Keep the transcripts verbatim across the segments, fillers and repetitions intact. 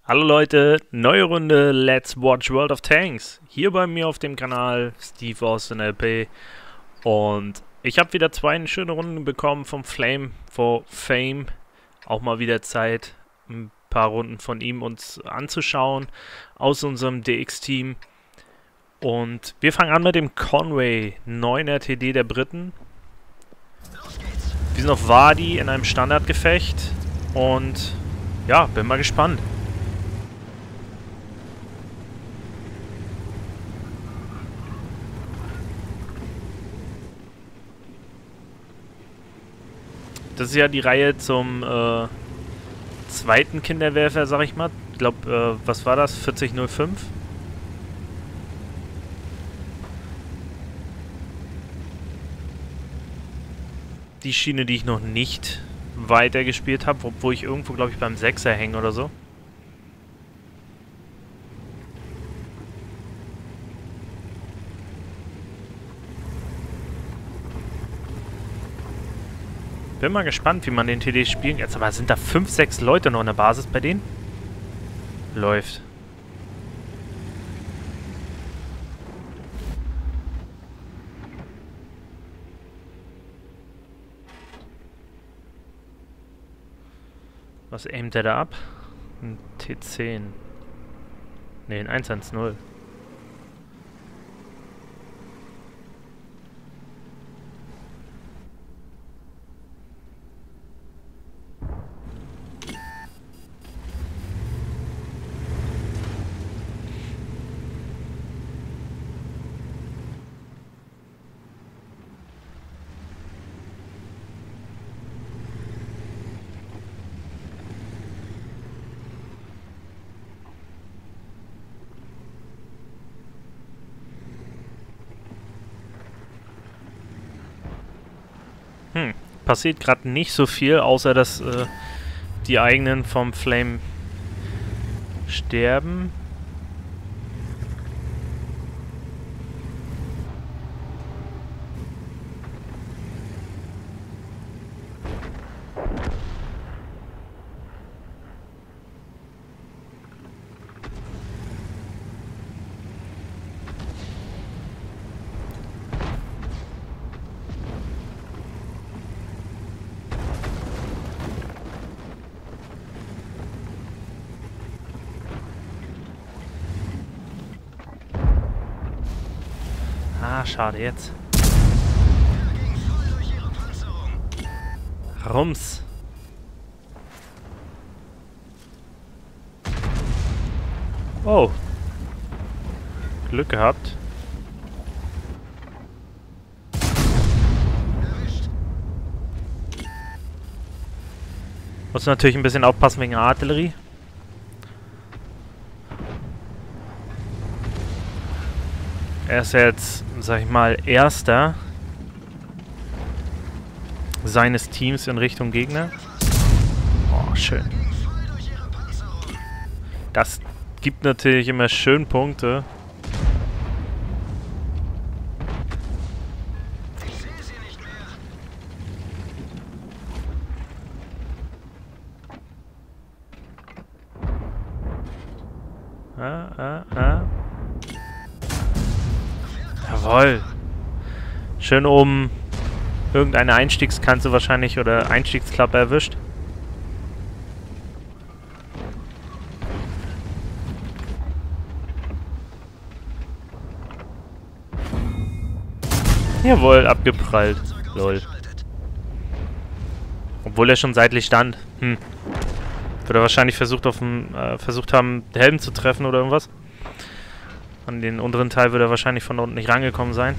Hallo Leute, neue Runde Let's Watch World of Tanks. Hier bei mir auf dem Kanal Steve Austin L P. Und ich habe wieder zwei schöne Runden bekommen vom Flame for Fame. Auch mal wieder Zeit, ein paar Runden von ihm uns anzuschauen aus unserem D X-Team. Und wir fangen an mit dem Conway neun R T D der Briten. Wir sind auf Wadi in einem Standardgefecht. Und ja, bin mal gespannt. Das ist ja die Reihe zum äh, zweiten Kinderwerfer, sag ich mal. Ich glaube, äh, was war das? vierzig null fünf? Die Schiene, die ich noch nicht weitergespielt habe, obwohl ich irgendwo, glaube ich, beim Sechser hänge oder so. Bin mal gespannt, wie man den T D spielen kann. Jetzt aber sind da fünf, sechs Leute noch in der Basis bei denen? Läuft. Was aimt der da ab? Ein T zehn. Ne, ein eins eins null. Hm, passiert gerade nicht so viel, außer dass äh, die eigenen vom Flame sterben. Ah, schade jetzt. Rums. Oh. Glück gehabt. Muss natürlich ein bisschen aufpassen wegen der Artillerie. Er ist jetzt, sag ich mal, Erster seines Teams in Richtung Gegner. Oh, schön. Das gibt natürlich immer schön Punkte. Ah, ah, ah. Jawohl. Schön oben irgendeine Einstiegskante wahrscheinlich oder Einstiegsklappe erwischt. Jawohl, abgeprallt. Lol. Obwohl er schon seitlich stand. Hm. Würde er wahrscheinlich versucht, auf dem, äh, versucht haben, den Helm zu treffen oder irgendwas. An den unteren Teil würde er wahrscheinlich von unten nicht rangekommen sein.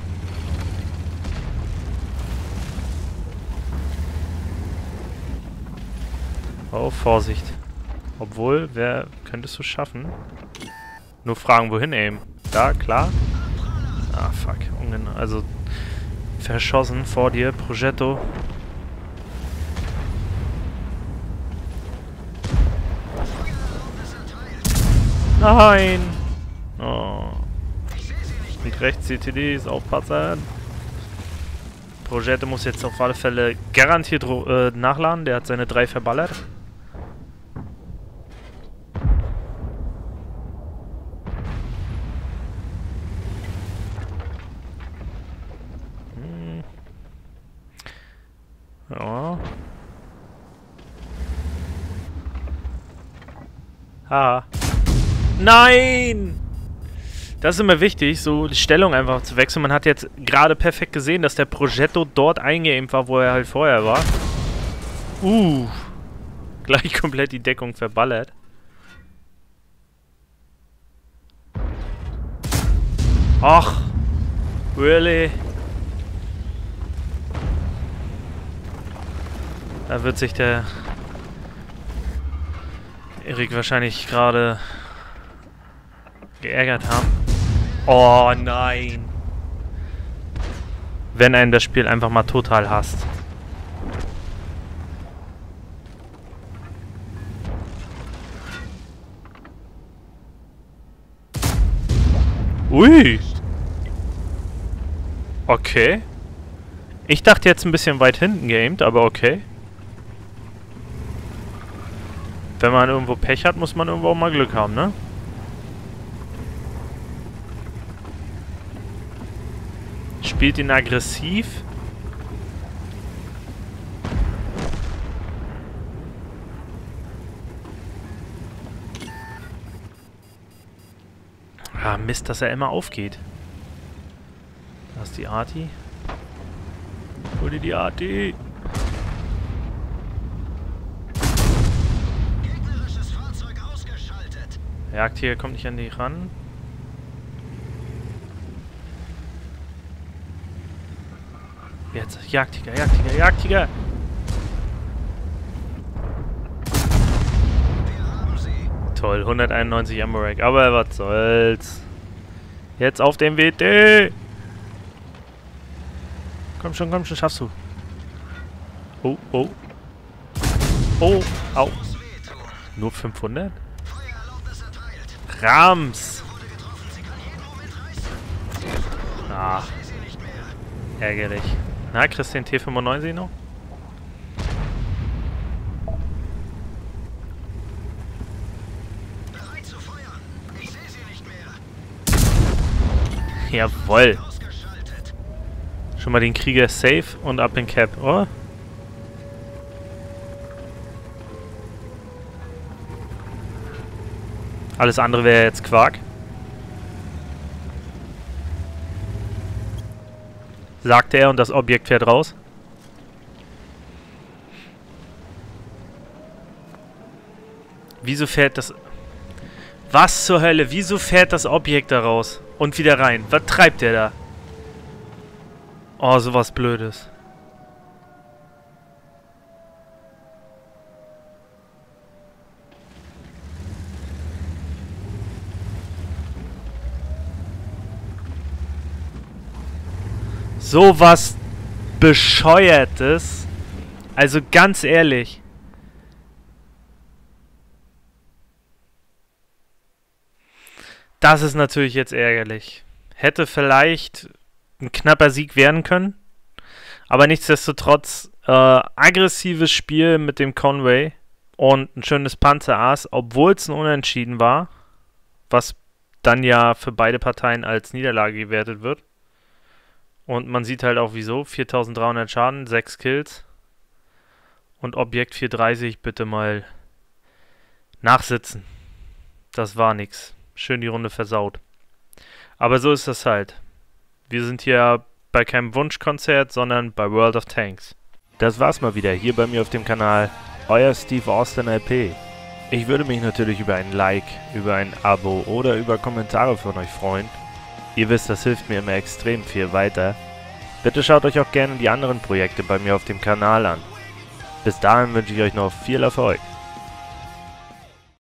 Oh, Vorsicht. Obwohl, wer könntest du schaffen? Nur fragen, wohin aim? Da, klar. Ah, fuck. Ungenau. Also, verschossen vor dir, Progetto. Nein! Oh. Und rechts C T Ds, aufpassen. Progetto muss jetzt auf alle Fälle garantiert äh, nachladen. Der hat seine drei verballert. Ha. Nein! Das ist immer wichtig, so die Stellung einfach zu wechseln. Man hat jetzt gerade perfekt gesehen, dass der Progetto dort eingeaimt war, wo er halt vorher war. Uh. Gleich komplett die Deckung verballert. Ach. Really? Da wird sich der Erik wahrscheinlich gerade geärgert haben. Oh nein. Wenn einen das Spiel einfach mal total hasst. Ui. Okay. Ich dachte jetzt ein bisschen weit hinten geaimt, aber okay. Wenn man irgendwo Pech hat, muss man irgendwo auch mal Glück haben, ne? Spielt ihn aggressiv. Ah, Mist, dass er immer aufgeht. Da ist die Arti. Hol dir die Arti. Gegnerisches Fahrzeug ausgeschaltet. Jagdtiger kommt nicht an die ran. Jetzt, Jagdtiger, Jagdtiger, Jagdtiger! Wir haben sie. Toll, hunderteinundneunzig Ammo-Rack, aber was soll's. Jetzt auf dem W D! Komm schon, komm schon, schaffst du. Oh, oh. Oh, au. Muss wehtun. Nur fünfhundert? Feuererlaubnis erteilt. Rams! Wurde getroffen. Sie kann jeden Moment reißen. Ah, Ich sehe sie nicht mehr. ärgerlich. Na, kriegst du den T fünfundneunzig noch? Bereit zu feuern. Ich sehe sie nicht mehr. Jawoll. Ausgeschaltet. Schon mal den Krieger safe und ab in Cap, oder? Alles andere wäre jetzt Quark. Sagte er und das Objekt fährt raus. Wieso fährt das... Was zur Hölle? Wieso fährt das Objekt da raus? Und wieder rein. Was treibt der da? Oh, sowas Blödes. Sowas Bescheuertes. Also ganz ehrlich. Das ist natürlich jetzt ärgerlich. Hätte vielleicht ein knapper Sieg werden können. Aber nichtsdestotrotz äh, aggressives Spiel mit dem Conway und ein schönes Panzerass, obwohl es ein Unentschieden war, was dann ja für beide Parteien als Niederlage gewertet wird. Und man sieht halt auch wieso. viertausenddreihundert Schaden, sechs Kills. Und Objekt vierhundertdreißig bitte mal nachsitzen. Das war nix. Schön die Runde versaut. Aber so ist das halt. Wir sind hier bei keinem Wunschkonzert, sondern bei World of Tanks. Das war's mal wieder hier bei mir auf dem Kanal. Euer Steve Austin L P. Ich würde mich natürlich über ein Like, über ein Abo oder über Kommentare von euch freuen. Ihr wisst, das hilft mir immer extrem viel weiter. Bitte schaut euch auch gerne die anderen Projekte bei mir auf dem Kanal an. Bis dahin wünsche ich euch noch viel Erfolg.